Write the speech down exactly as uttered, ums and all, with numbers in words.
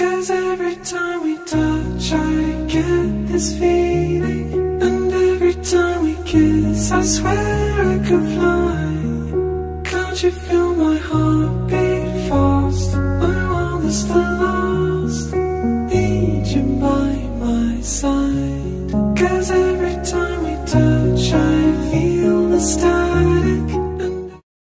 'Cause every time we touch I get this feeling, and every time we kiss I swear I could fly. Can't you feel my heart beat fast? My world is still lost, need you by my side. 'Cause every time we touch I feel the stars.